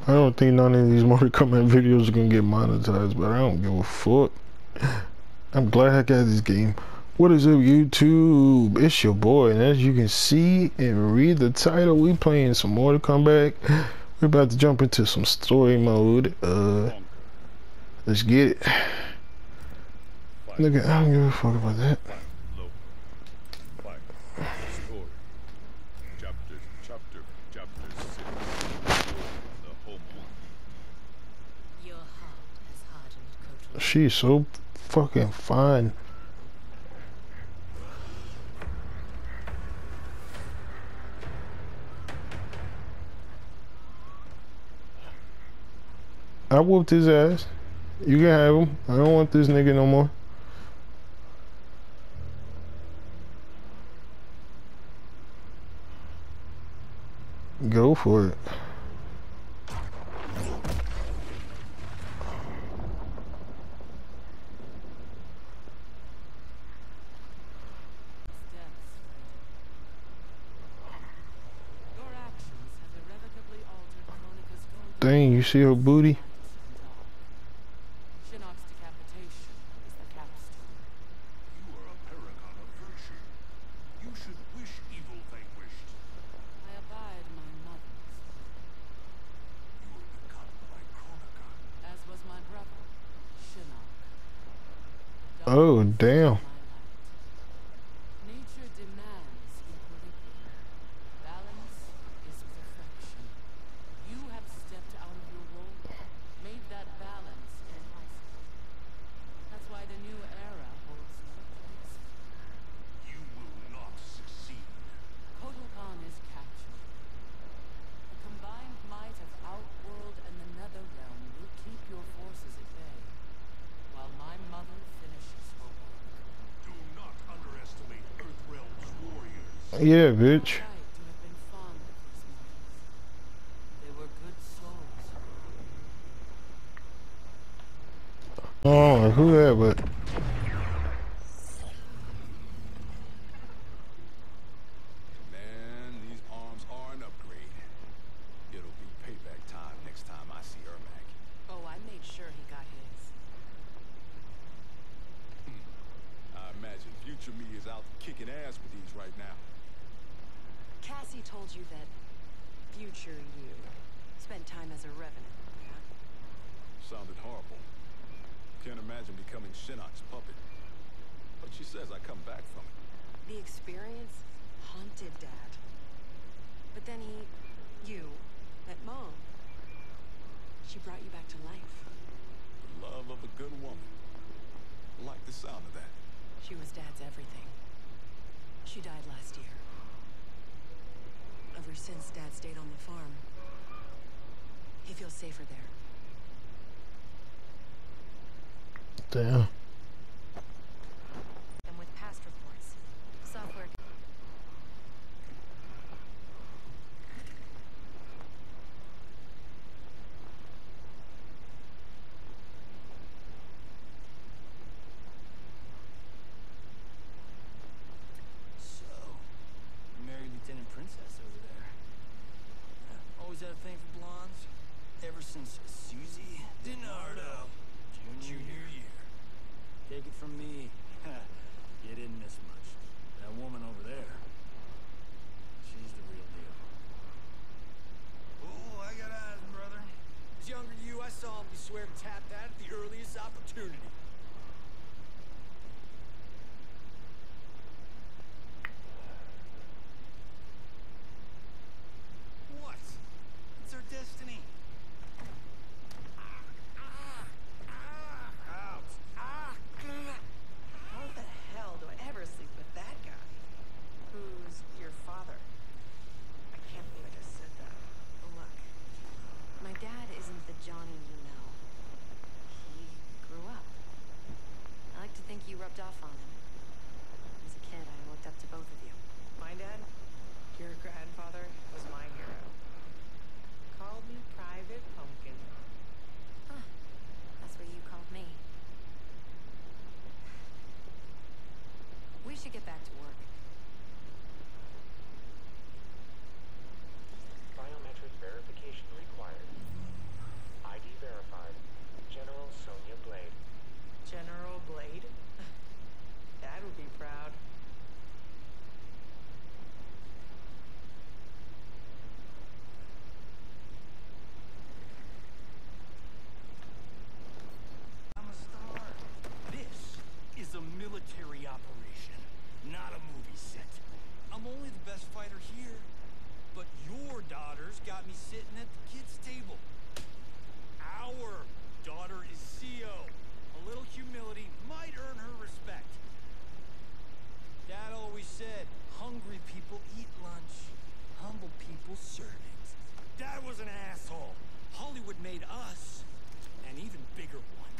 I don't think none of these Mortal Kombat videos are gonna get monetized, but I don't give a fuck. I'm glad I got this game. What is up, YouTube? It's your boy, and as you can see and read the title, we playing some Mortal Kombat. We're about to jump into some story mode. Let's get it. Look at, I don't give a fuck about that. She's so fucking fine. I whooped his ass. You can have him. I don't want this nigga no more. Go for it. Dang, you see her booty? Shinnok's decapitation is the capstone. You are a paragon of virtue. You should wish evil vanquished. I abide my mother's. You were begotten by Kronika. As was my brother, Shinnok. Oh, damn. Nature demands equilibrium. Balance is perfection. You have stepped out of your role, made that balance impossible. That's why the new era holds no place. You will not succeed. Kotal Khan is captured. The combined might of Outworld and the Netherrealm will keep your forces at bay, while my mother finishes her work. Do not underestimate Earthrealm's warriors. Yeah, bitch. Right to have been fond of these mortals. They were good souls. Oh, who that? But Man, these arms are an upgrade. It'll be payback time next time I see Ermac. Oh, I made sure he got his. I imagine future me is out kicking ass with these right now. Cassie told you that future you spent time as a revenant, yeah? Sounded horrible. Can't imagine becoming Shinnok's puppet. But she says I come back from it. The experience haunted Dad. But then you, met Mom. She brought you back to life. The love of a good woman. I like the sound of that. She was Dad's everything. She died last year. Ever since Dad stayed on the farm, he feels safer there. damn. And with past reports, software... So, you married Lieutenant Princess over there. Always had a thing for blondes. Ever since Susie DiNardo, junior year. Take it from me, you didn't miss much. That woman over there, she's the real deal. Oh, I got eyes, brother. As younger you, I saw him. You swear to tap that at the earliest opportunity. What? It's our destiny. How the hell do I ever sleep with that guy? Who people eat lunch. Humble people serve it. Dad was an asshole. Hollywood made us an even bigger one.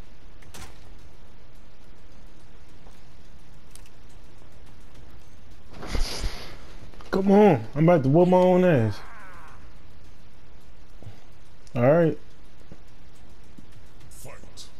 Come on, I'm about to whoop my own ass. All right. Fight.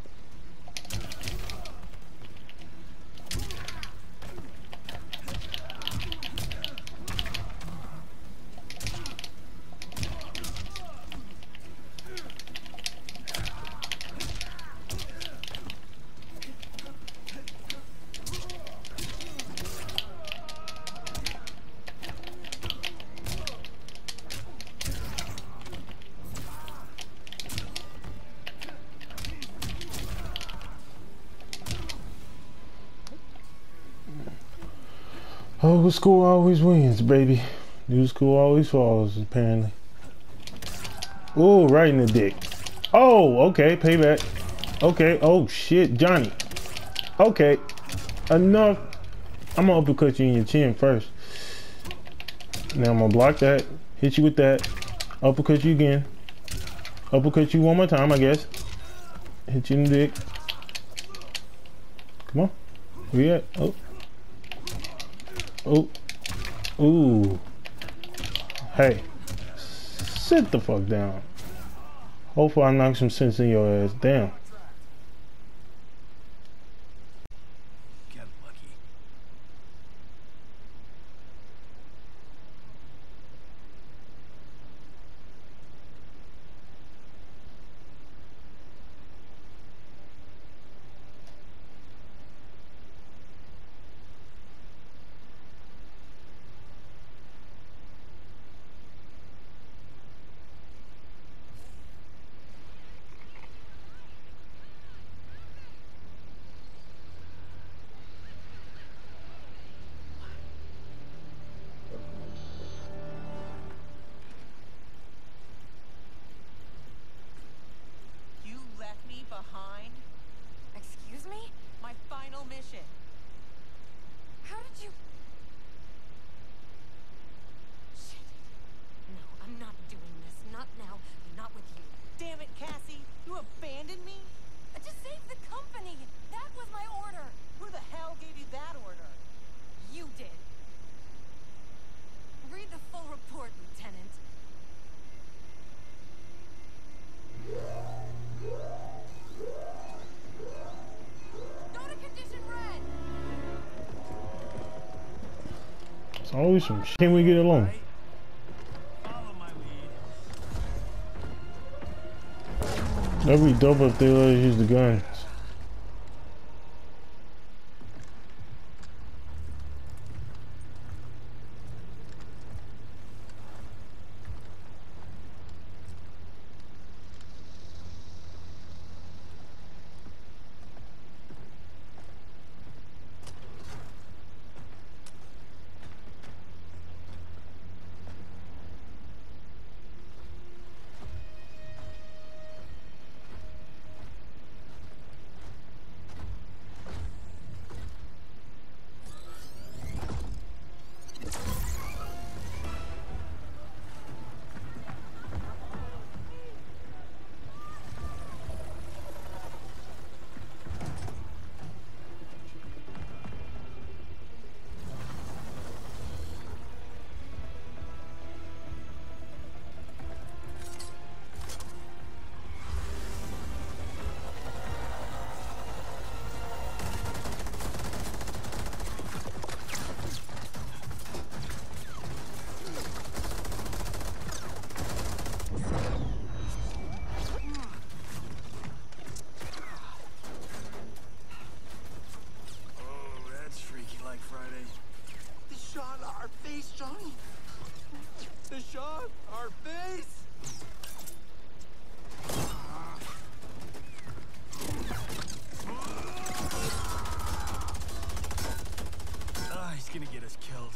Old school always wins, baby. New school always falls, apparently. Oh, right in the dick. Oh, okay, payback. Okay, oh shit, Johnny. Okay, enough. I'm gonna uppercut you in your chin first. Now I'm gonna block that, hit you with that, uppercut you again. Uppercut you one more time, I guess. Hit you in the dick. Come on, where you at? Oh. Oh, ooh, hey, sit the fuck down. Hopefully I knock some sense in your ass down. Get lucky. You left me behind? Excuse me? My final mission. How did you... Shit. No, I'm not doing this. Not now. Not with you. Damn it, Cassie. You abandoned me? I just saved the company. That was my order. Who the hell gave you that order? You did. Read the full report, Lieutenant. Go to condition red. It's always some shit. Can we get along? Right? Follow my lead. Every dope up there let us use the guns. Oh, that's freaky like Friday. They shot our face, Johnny. They shot our face. Ah, he's gonna get us killed.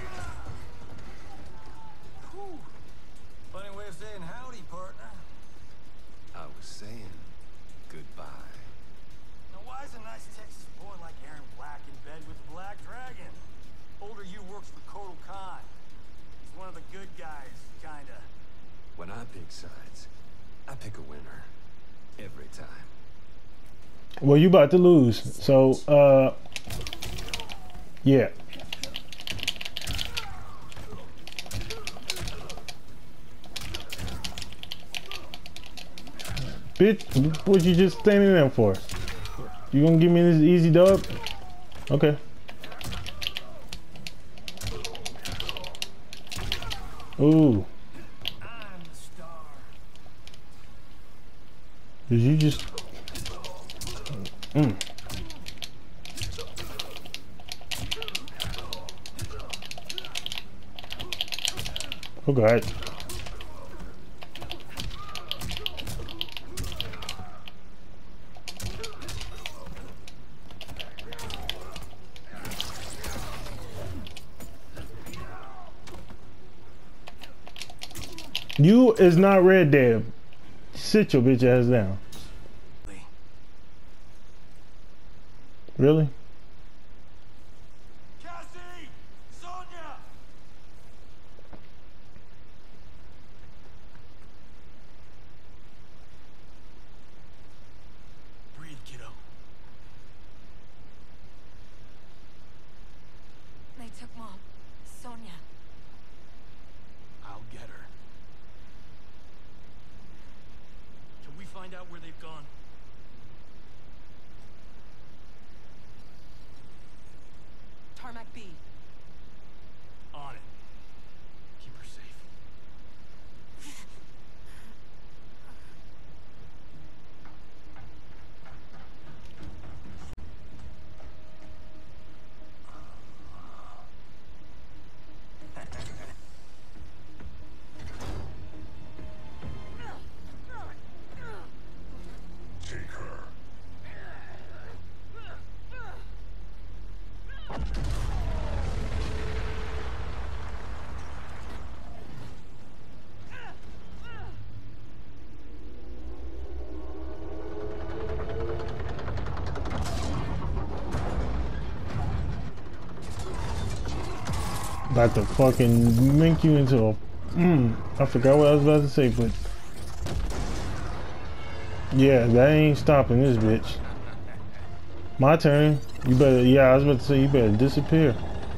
Whew. Funny way of saying howdy, partner. time. Well, you about to lose. So, yeah. Bitch, what you just standing there for? You gonna give me this easy dub? Okay. Ooh. I'm the star. Did you just... Oh God. You is not Red Dead. Sit your bitch ass down. Really? Cassie! Sonia! Breathe, kiddo. They took Mom. Sonia. I'll get her. Can we find out where they've gone? Tarmac B. On it. Keep her safe. About to fucking make you into a... I forgot what I was about to say, but... Yeah, that ain't stopping this bitch. My turn. You better... Yeah, I was about to say you better disappear.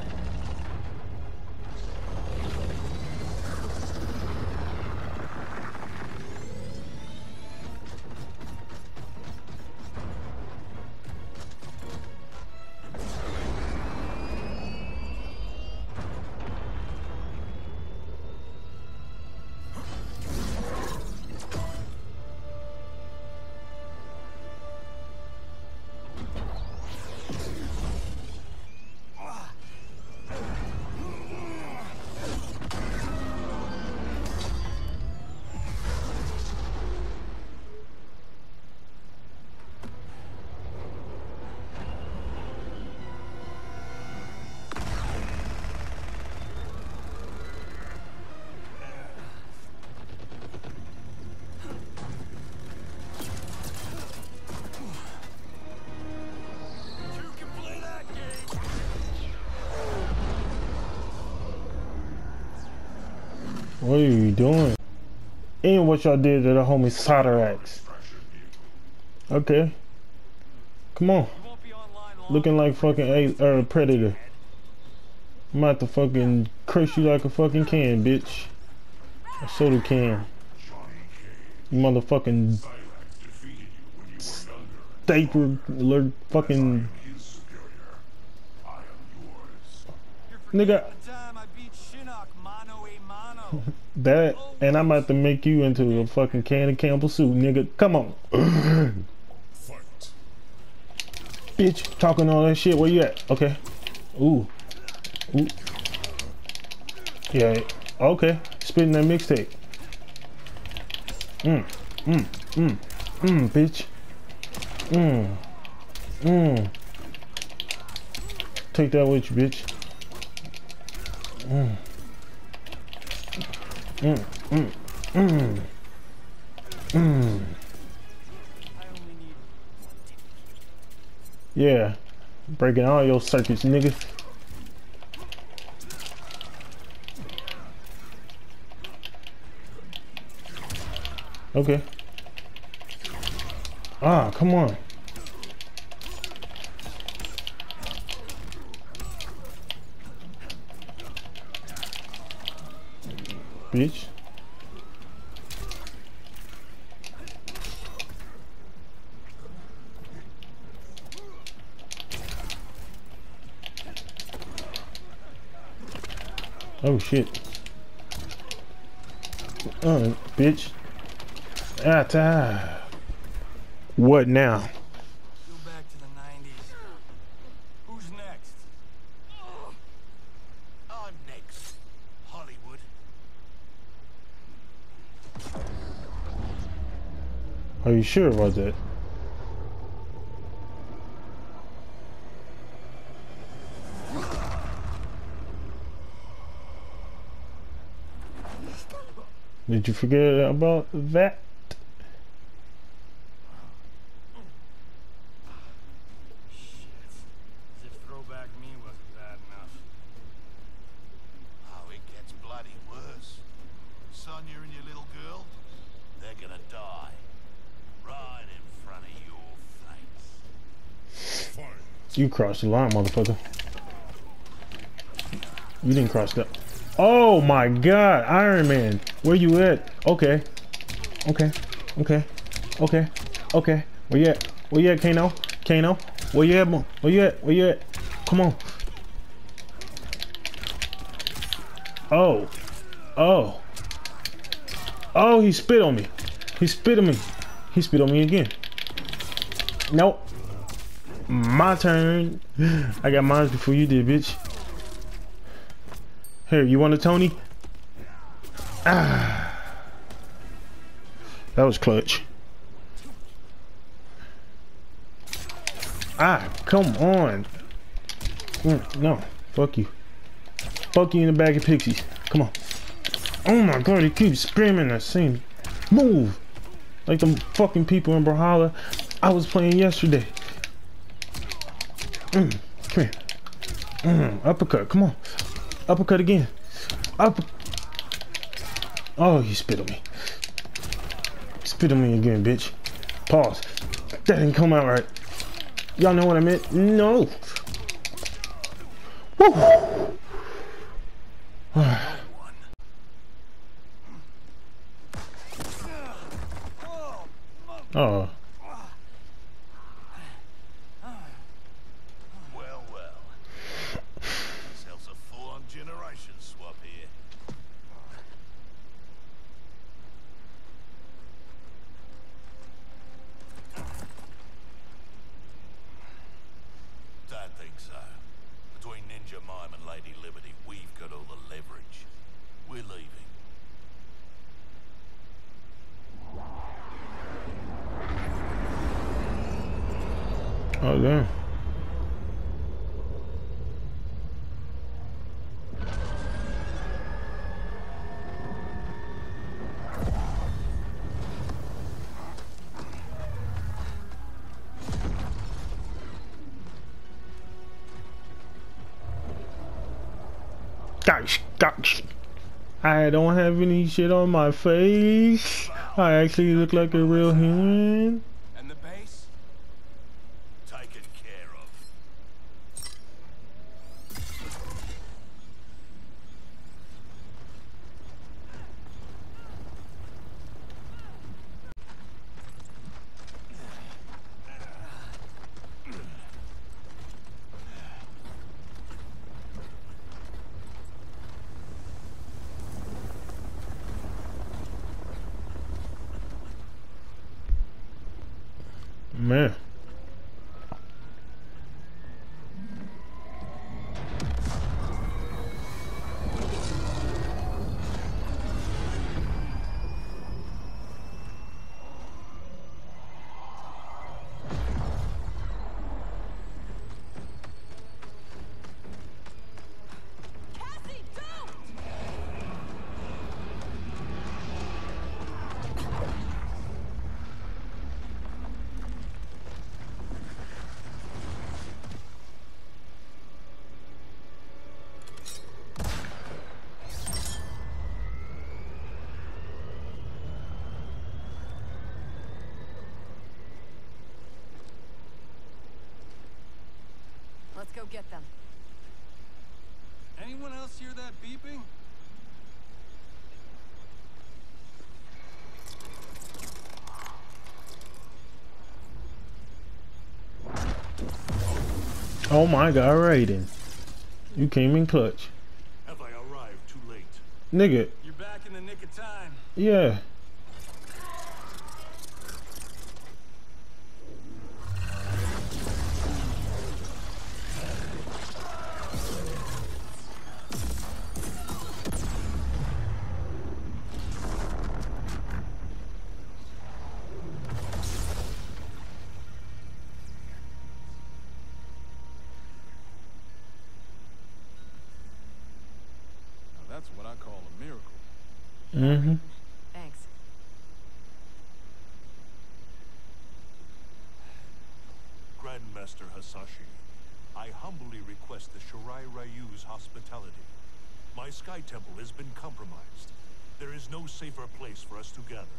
What are you doing? And what y'all did to the homie Solderax. Okay. Come on. Looking like fucking a Predator. I'm about to fucking curse you like a fucking can, bitch. A soda can. You motherfucking staple alert fucking nigga. That, and I'm about to make you into a fucking can of Campbell soup, nigga. Come on. Bitch, talking all that shit. Where you at? Okay. Ooh. Ooh. Yeah. Okay. Spitting that mixtape. Bitch. Take that with you, bitch. Yeah, breaking all your circuits, nigga. Okay. Ah, come on. Bitch. Oh shit. Bitch. Ah. What now? Go back to the 90s. Who's next? I'm next. Hollywood. Are you sure about that? Did you forget about that? Shit. As if throwback me wasn't bad enough. Oh, it gets bloody worse. Sonya and your little girl, they're gonna die. Right in front of your face. You crossed the line, motherfucker. You didn't cross that. Oh my god, Iron Man. Where you at? Okay. Okay. Okay. Okay. Okay. Where you at? Where you at, Kano? Kano? Where you at, Mo? Where you at? Where you at? Come on. Oh. Oh. Oh, he spit on me. He spit on me. He spit on me again. Nope. My turn. I got mine before you did, bitch. Here, you want a Tony? Ah. That was clutch. Ah, come on. No, fuck you. Fuck you in the bag of pixies. Come on. Oh my god, he keeps screaming the same move. Like the fucking people in Brawlhalla I was playing yesterday. Come here. Uppercut, come on. Uppercut again. Oh, you spit on me. Spit on me again, bitch. Pause. That didn't come out right. Y'all know what I meant? No. Woo. Oh. Well, well. Ourselves a full-on generation swap here. Don't think so. Between Ninja Mime and Lady Liberty, we've got all the leverage. We're leaving. Oh, damn. Gosh. I don't have any shit on my face. I actually look like a real human. And the base? Taken care of. Man. Cassie, don't! go get them. Anyone else hear that beeping? Oh my god, Raiden. You came in clutch. Have I arrived too late? Nigga, You're back in the nick of time. yeah. Now that's what I call a miracle. Mm-hmm. Thanks. Grandmaster Hasashi, I humbly request the Shirai Ryu's hospitality. My Sky Temple has been compromised. There is no safer place for us to gather.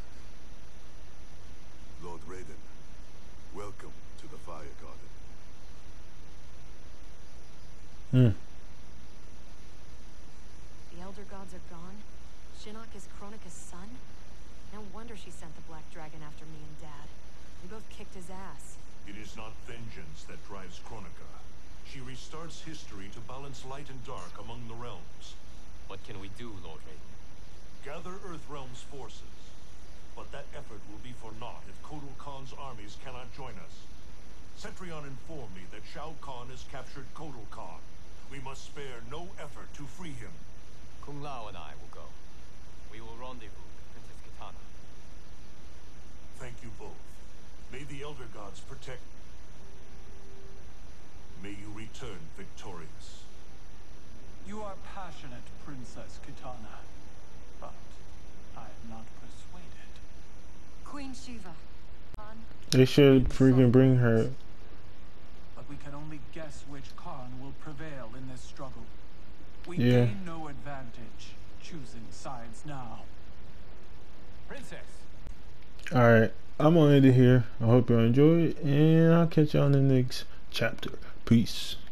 Lord Raiden, welcome to the Fire Garden. Mm. The Elder Gods are gone. Shinnok is Kronika's son. No wonder she sent the Black Dragon after me and Dad. We both kicked his ass. It is not vengeance that drives Kronika. She restarts history to balance light and dark among the realms. What can we do, Lord Raiden? Gather Earthrealm's forces. But that effort will be for naught if Kotal Khan's armies cannot join us. Cetrion informed me that Shao Kahn has captured Kotal Khan. We must spare no effort to free him. Kung Lao and I will go. We will rendezvous with Princess Kitana. Thank you both. May the Elder Gods protect... May you return victorious. You are passionate, Princess Kitana, but I am not persuaded. Queen Shiva. Khan, They should freaking bring her. But we can only guess which Khan will prevail in this struggle. We Yeah. gain no advantage choosing sides now. Princess! Alright, I'm gonna end it here. I hope y'all enjoyed, and I'll catch y'all in the next chapter. Peace.